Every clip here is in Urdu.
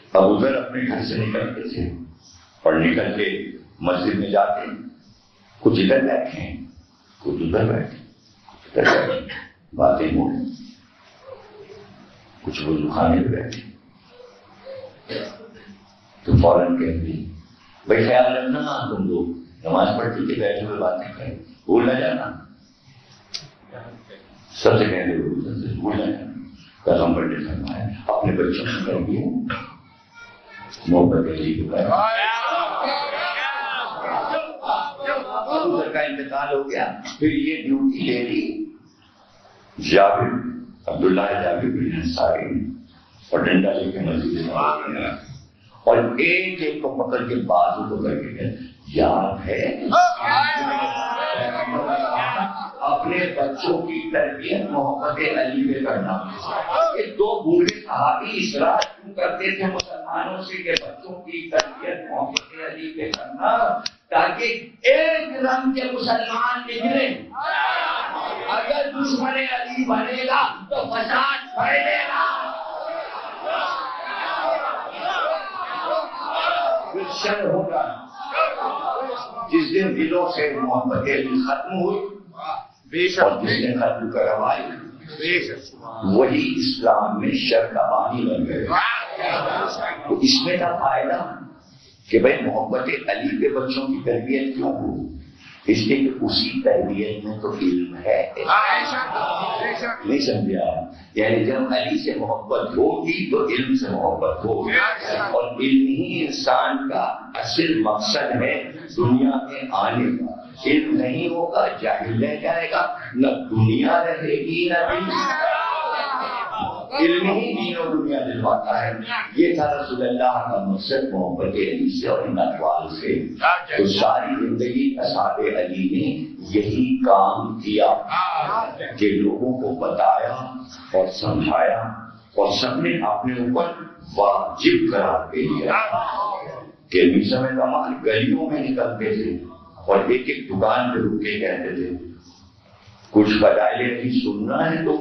ابو ذر اپنے گھر سے نکلتے تھے اور نکل کے مسجد میں جاتے، کچھ ادھر بیٹھے کچھ ادھر بیٹھے، باتیں ہو رہی، کچھ وضو خانے پہ بیٹھے تو فوراً کہتے بھائی خیال رکھنا تم لوگ نماز پڑھتے کے بیٹھے ہوئے باتیں کریں، بھول نہ جانا، سب سے کہنے بھول نہ جانا۔ قسم پر نے فرمایا اپنے بچوں کو کر دیا محبت علی کے بعد ابو ذر کا انتقال ہو گیا، پھر یہ ڈیوٹی لے لی جابر عبداللہ جابر بن انصاری اور ڈنڈا لے کے مسجد میں اور ایک ایک کو پکڑ کے بازو کو کر کے یاد ہے اپنے بچوں کی تربیت محبت علی پہ کرنا۔ یہ دو بوڑھے صحابی اصرار کیوں کرتے تھے مسلمانوں سے کہ بچوں کی تربیت محبت علی پہ کرنا، تاکہ ایک رنگ کے مسلمان نکلیں۔ اگر دشمن علی بنے گا تو فساد پھیلے گا، شر ہوگا۔ جس دن دلوں سے محبت علی ختم ہوئی اور جس نے ختم کروائی وہی اسلام میں شر کا پانی بن گئے۔ تو اس میں تھا فائدہ کہ بھائی محبت علی پہ بچوں کی تربیت کیوں ہو، اس لیے کہ اسی تربیت میں تو علم ہے۔ نہیں سمجھا؟ یعنی جب علی سے محبت ہوگی تو علم سے محبت ہوگی، اور علم ہی انسان کا اصل مقصد ہے دنیا میں آنے کا۔ علم نہیں ہوگا جاہل رہ جائے گا، نہ دنیا رہے گی نہ دین۔ علم ہی دین و دنیا دلواتا ہے۔ یہ تھا رسول اللہ کا مقصد محبت علی سے اور ان اقوال سے۔ تو ساری زندگی اصحاب علی نے یہی کام کیا کہ لوگوں کو بتایا اور سمجھایا، اور سب نے اپنے اوپر واجب قرار دے دیا کہ میسم کمال گلیوں میں نکلتے تھے اور ایک ایک دکان پہ رک کے کہتے تھے کچھ فضائل علی سننا ہے تو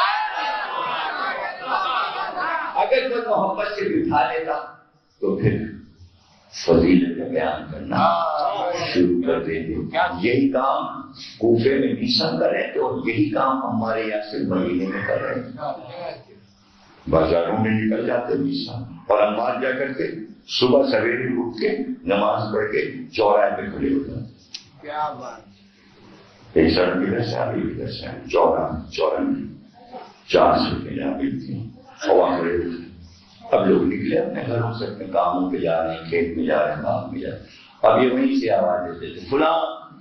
اگر کوئی محبت سے بٹھا لیتا تو پھر فضیلت کا بیان کرنا شروع کر دیتے۔ یہی کام کوفے میں میسم کر رہے تھے اور یہی کام ہمارے یہاں سے مدینے میں کر رہے تھے۔ بازاروں میں نکل جاتے میسم اور انبار جا کر کے صبح سویرے اٹھ کے نماز پڑھ کے چوراہے پہ کھڑے ہو جاتے۔ ایک سڑک ادھر سے آگے ادھر سے چوراہے میں 4 سڑکیں جا ملتی ہیں۔ اب لوگ نکلے اپنے گھروں سے، اپنے کاموں پہ جا رہے ہیں، کھیت میں جا رہے ہیں، باغ میں جا رہے ہیں۔ اب یہ وہیں سے آواز دیتے تھے فلاں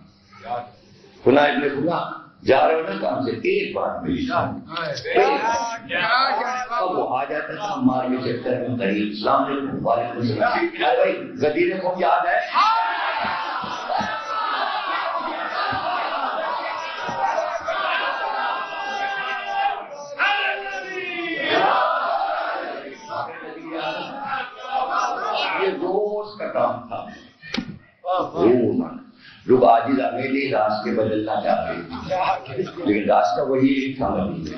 ابن فلاں جا رہے ہو نا کام سے، ایک بات میری سن۔ اب وہ آ جاتا تھا مار کے چکر میں قریب، السلام علیکم، وعلیکم السلام، بھائی غدیر کو یاد ہے؟ یہ روز کا کام تھا، روز لوگ عاجز امیلی راستے بدلنا چاہتے لیکن راستہ وہی ایک تھا،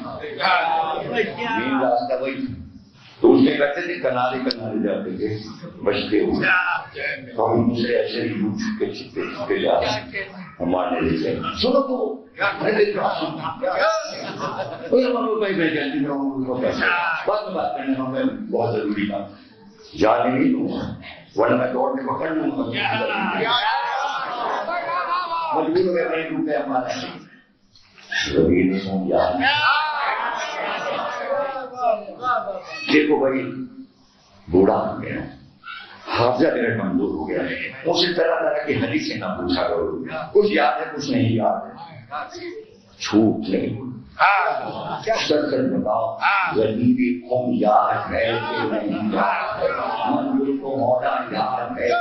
مین راستہ وہی تھا۔ تو اس میں کرتے تھے کنارے جاتے تھے بچتے ہوئے، تو ہم اسے ایسے ہی چھپ کے چھپے جا رہے ہمارے لیے سنو تو بات کرنے میں بہت ضروری تھا، جانے نہیں دوں ورنہ میں دوڑ میں پکڑ لوں گا، مجبور میں نہیں ڈوبے ہمارا زمین سن جا۔ دیکھو بھائی بوڑھا ہو گیا، حافظہ میرا کمزور ہو گیا، اسی طرح کی حدیث سے نہ پوچھا کرو، کچھ یاد ہے کچھ نہیں یاد ہے، چھوٹ نہیں سر بتاؤ غریبی قوم یاد ہے کہ نہیں یاد ہے، منظور کو مولا یاد ہے۔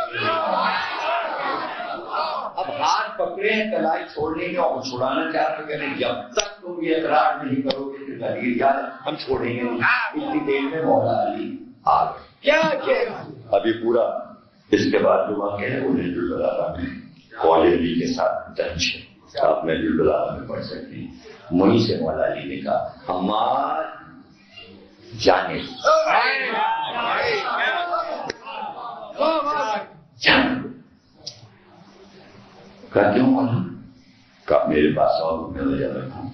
اب ہاتھ پکڑے ہیں کلائی چھوڑنے کے اور چھڑانا چاہتے کہ جب تک تم یہ اقرار نہیں کرو گے کہ غریب یاد ہم چھوڑیں گے نہیں۔ اتنی دیر میں مولا علی آ گئے۔ اب یہ پورا اس کے بعد جو واقعہ ہے وہ نیل البلاغہ میں قول علی کے ساتھ درج ہے، آپ نیل البلاغہ میں پڑھ سکتے ہیں۔ وہیں سے مولا علی نے کہا ہمار جانے کہا کیوں مولانا؟ کہا میرے پاس اور میں وجہ رکھوں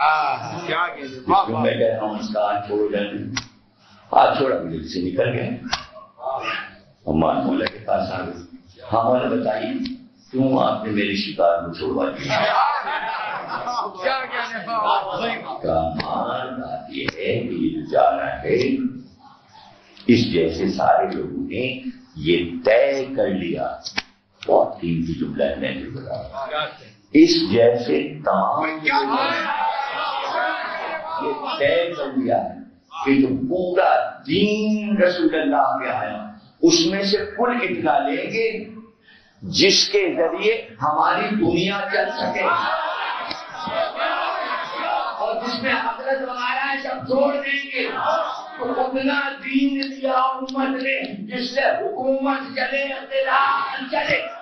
میں کہہ رہا ہوں اس کا ہاتھ چھوڑ جائیں. ہاتھ چھوڑا مجھے سے نکل گئے. عمان مولا کے پاس آ گئے. ہاں مولا بتائیے کیوں آپ نے میری شکار کو چھوڑوا دیا؟ کمال بات یہ ہے کہ یہ جو جا رہا ہے اس جیسے سارے لوگوں نے یہ طے کر لیا. بہت قیمتی جملہ ہے میں نے بتایا. اس جیسے تمام یہ طے کر لیا ہے کہ جو پورا دین رسول اللہ کے آیا اس میں سے کل اتنا لیں گے جس کے ذریعے ہماری دنیا چل سکے اور جس میں حضرت وغیرہ ہے سب چھوڑ دیں گے. تو اتنا دین دیا امت نے جس سے حکومت چلے اقتدار چلے.